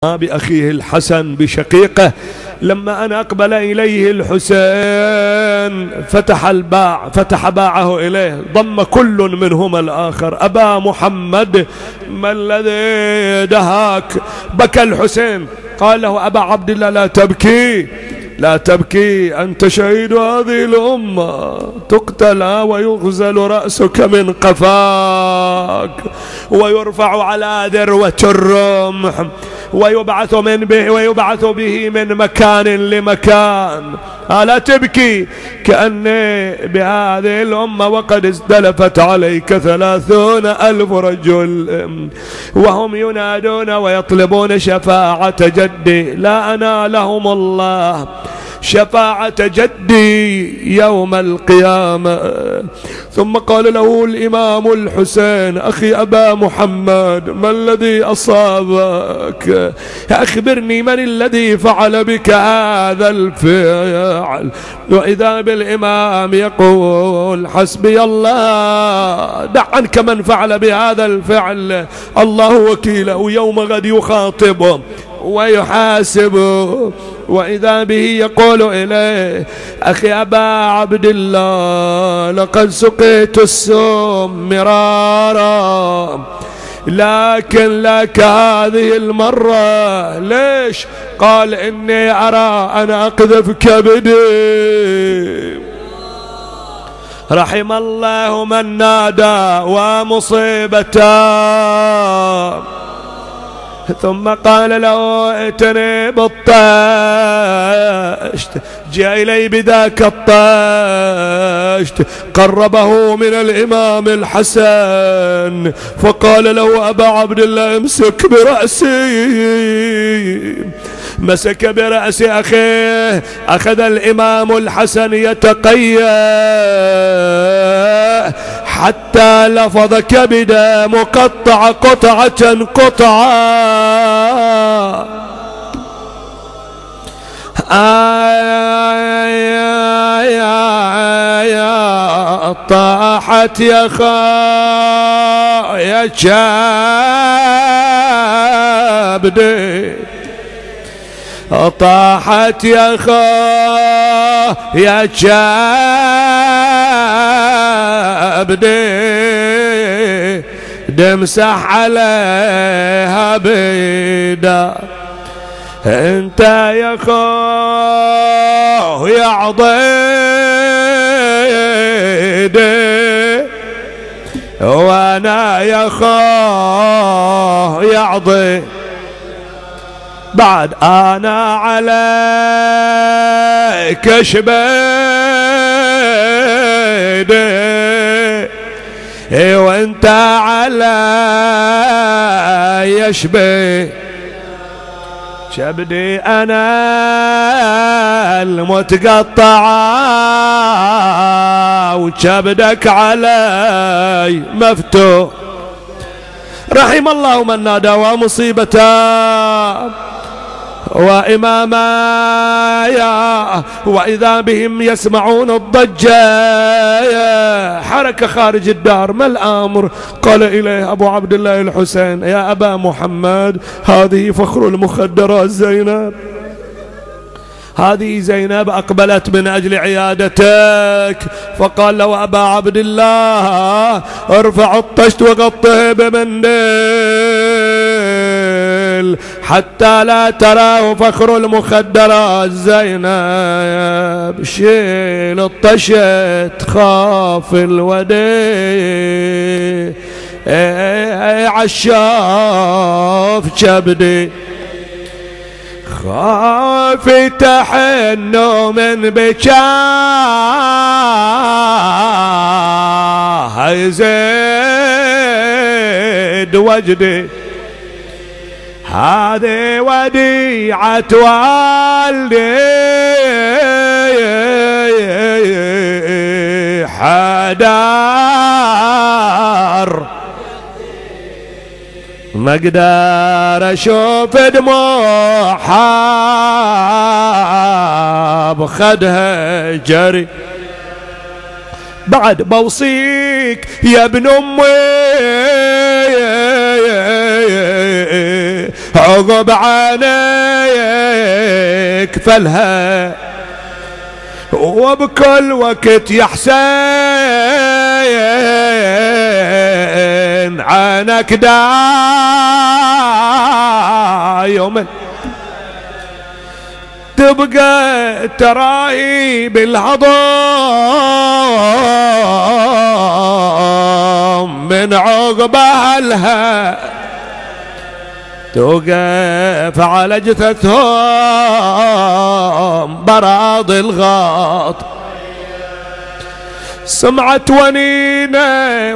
بأخيه الحسن بشقيقه. لما أن أقبل إليه الحسين فتح باعه إليه، ضم كل منهما الآخر. أبا محمد ما الذي دهاك؟ بكى الحسين، قال له أبا عبد الله لا تبكي لا تبكي، أنت شهيد هذه الأمة، تقتل ويغزل رأسك من قفاك ويرفع على ذروة الرمح ويبعث به من مكان لمكان. لا تبكي، كأن بهذه الأمة وقد ازدلفت عليك 30,000 رجل وهم ينادون ويطلبون شفاعة جدي، لا أنالهم الله شفاعة جدي يوم القيامة. ثم قال له الإمام الحسين أخي أبا محمد ما الذي أصابك؟ أخبرني من الذي فعل بك هذا الفعل؟ وإذا بالإمام يقول حسبي الله، دع عنك من فعل بهذا الفعل، الله وكيله، يوم غد يخاطبه ويحاسبه. وإذا به يقول إليه أخي أبا عبد الله لقد سقيت السم مرارا لكن لك هذه المرة. ليش؟ قال إني أرى أنا أقذف كبدي. رحم الله من نادى ومصيبته. ثم قال له ائتني بالطشت، جاء إلي بذاك الطشت، قربه من الإمام الحسن فقال له أبا عبد الله امسك برأسي. مسك برأس أخيه، أخذ الإمام الحسن يتقيأ حتى لفظ كبده مقطع قطعة قطعة. طاحت يا خا كبدي، طاحت يا خا يا كبدي، دمسح عليها بيدا. انت يا خو يا عضيدي وانا يا خو يا عضيدي، بعد انا عليك شبيدي وانت علي شبيدي. شبدي انا المتقطعة وشبدك علي مفتوح. رحم الله من نادى ومصيبته وإماما، وإذا بهم يسمعون الضجة. حركة خارج الدار، ما الأمر؟ قال إليه أبو عبد الله الحسين يا أبا محمد هذه فخر المخدرات زينب، هذه زينب أقبلت من أجل عيادتك. فقال له أبا عبد الله ارفع الطشت وغطه بمنديل حتى لا تراه فخر المخدرات زينب. شيل الطشت خاف الودي عشاف كبدي، خاف تحنه من بكاه يزيد وجدي. هذه وديعة والدي حدار، ما اقدر اشوف دموعها بخدها جري. بعد بوصيك يا ابن امي عقب عينيك فلها وبكل وقت يا حسين عينك دايما تبقى تراي بالهضم من عقب أهلها توقف على جثثهم براضي الغاط سمعت ونينة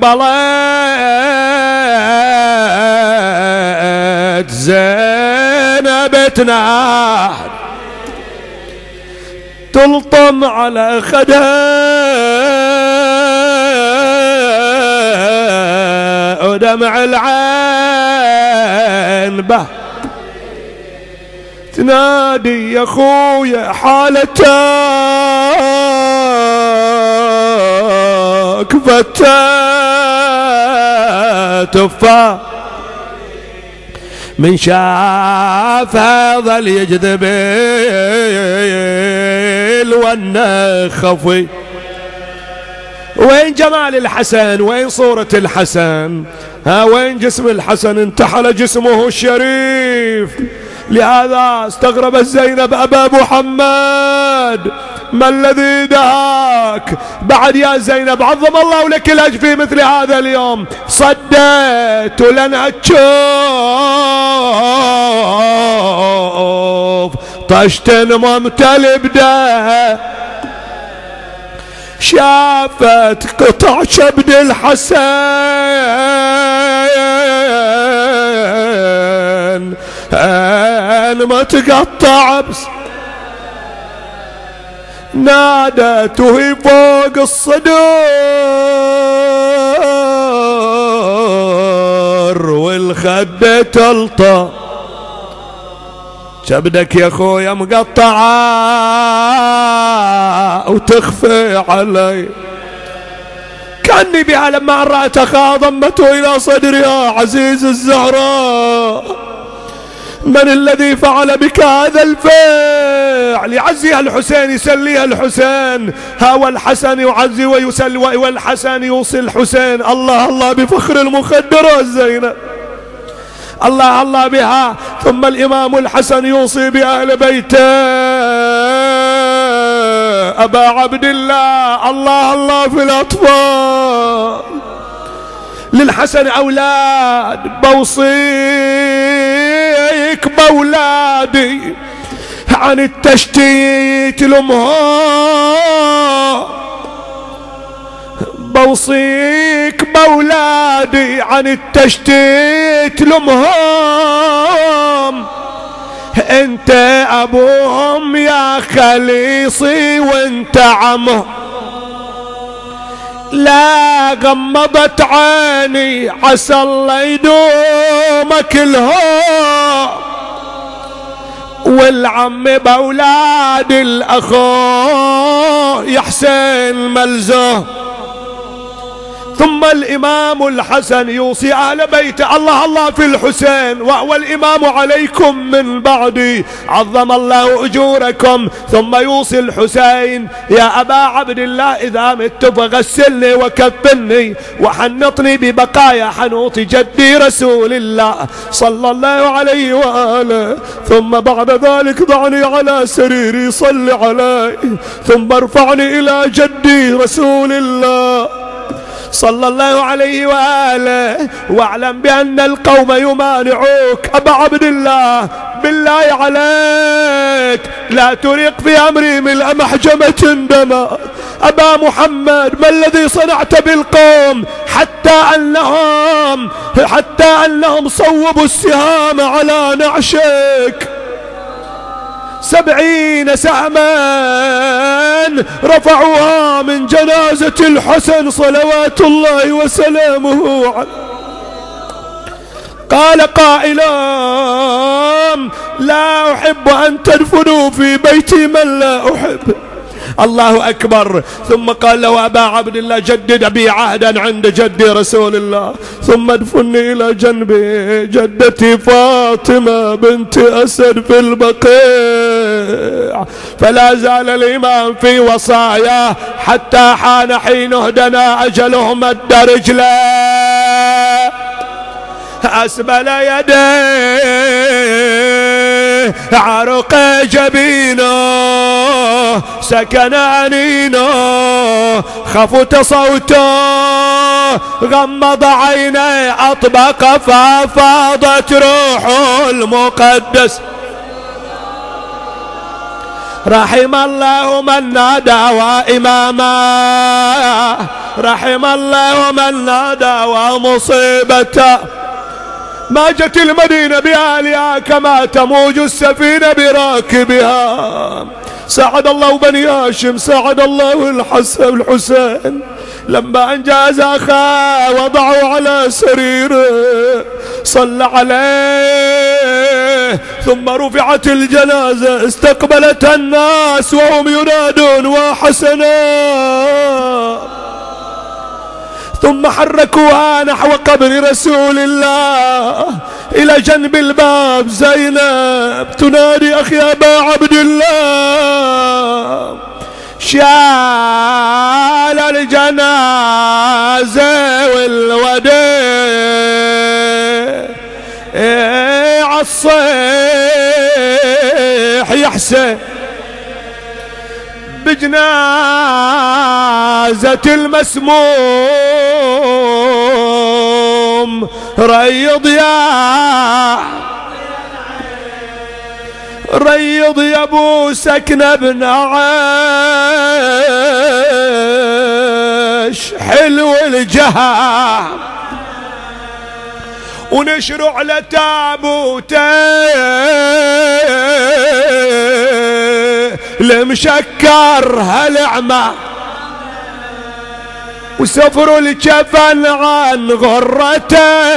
وقبلت زينب تناحر تلطم على خدها ودمع العين به تنادي يا خويا حالتك فتات من شافها ظل يجذب والنخفي. وين جمال الحسن؟ وين صورة الحسن؟ وين جسم الحسن؟ انتحل جسمه الشريف. لهذا استغربت زينب أبا محمد ما الذي دهاك بعد يا زينب؟ عظم الله لك الأجر في مثل هذا اليوم. صديت لن أتشوف طشت ممتلئ بده شافت قطع شبد الحسن ما تقطع بس نادت وهي فوق الصدور والخد تلطى شبدك يا خويا مقطعة وتخفي علي. كأني بها لما رأتها ضمته إلى صدرها. عزيز الزهراء من الذي فعل بك هذا الفعل؟ يعزيها الحسين يسليها الحسين. هو الحسن يعزي ويسلي والحسن يوصي الحسين. الله الله بفخر المخدرات زينب الله الله بها. ثم الإمام الحسن يوصي بأهل بيته أبا عبد الله. الله الله في الأطفال للحسن أولاد بوصيك بأولادي عن التشتيت لأمهم بوصيك بأولادي عن التشتيت لأمهم. انت ابوهم يا خليصي وانت عمهم. لا غمضت عيني عسى الله يدومك الهوم والعم بأولاد الأخو يا حسين ملزوم. ثم الإمام الحسن يوصي أهل بيته. الله الله في الحسين وهو الإمام عليكم من بعدي عظم الله أجوركم. ثم يوصي الحسين يا أبا عبد الله إذا مت فغسلني وكفني وحنطني ببقايا حنوط جدي رسول الله صلى الله عليه وآله. ثم بعد ذلك ضعني على سريري صل علي ثم ارفعني إلى جدي رسول الله صلى الله عليه وآله. واعلم بأن القوم يمانعوك أبا عبد الله. بالله عليك لا تريق في أمري ملء محجمة دما. أبا محمد ما الذي صنعت بالقوم حتى أنهم صوبوا السهام على نعشك 70 سهما رفعوها من جنازة الحسن صلوات الله وسلامه عليه. قال قائل لا أحب أن تدفنوا في بيتي من لا أحب الله أكبر. ثم قال له أبا عبد الله جدد بي عهدا عند جدي رسول الله، ثم ادفني إلى جنب جدتي فاطمة بنت أسد في البقيع. فلا زال الإمام في وصاياه حتى حان حينه دنا أجله مد رجله أسبل يديه عرق جبينه سكن أنينه خفت صوته غمض عينيه أطبق ففاضت روحه المقدس. رحم الله من نادى وإماما، رحم الله من نادى ومصيبته. ما جت المدينة بأهلها كما تموج السفينة براكبها. ساعد الله بني هاشم، ساعد الله الحسين. لما أنجاز أخاه وضعوا على سريره صلى عليه، ثم رفعت الجنازة استقبلت الناس وهم ينادون وحسنا، ثم حركوها نحو قبر رسول الله. إلى جنب الباب زينب تنادي أخي أبا عبد الله. شال الجنازة والوديع الصيح يحسن بجنازة المسموم. ريض يا ابو سكنة بن عاش حلو الجهة، ونشرع لتابوته لمشكر هالعمى، وسفروا الجفن عن غرته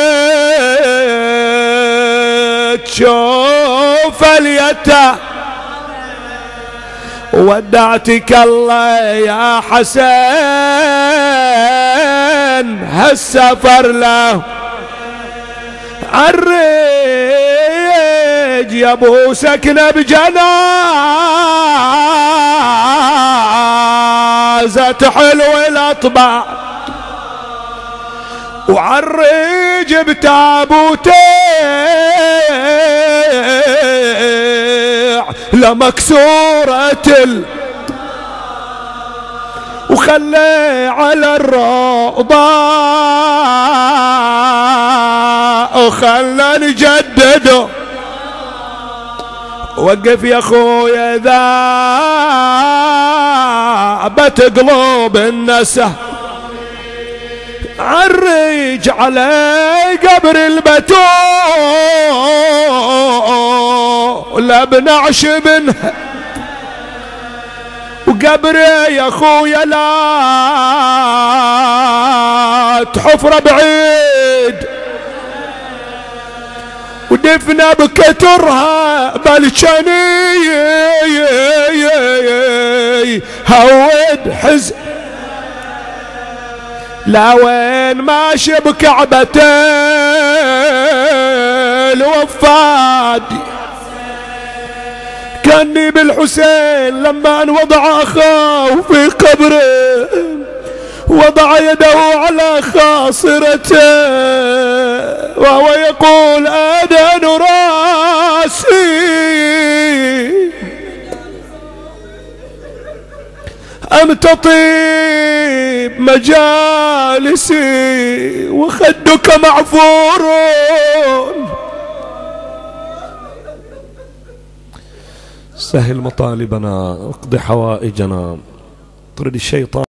تشوف اليتا. ودعتك الله يا حسين هالسفر له عالريج يا ابو سكنة بجنازة حلو الاطباع، وعالريج بتابوته لمكسورة وخلي على الروضة وخلى نجدده. وقف يا خويا ذابت قلوب النساء، عرج على قبر البتول لابن عشبن، وقبري يا خويا لا تحفر بعيد، ودفنا بكترها بالشني هود حزن. لا وين ماشي بكعبة الوفاد، كاني بالحسين لما وضع أخاه في قبره وضع يده على خاصرته وهو يقول أدن راسي أم تطيب مجالسي وخدك معفور. سهل مطالبنا، اقض حوائجنا، طرد الشيطان.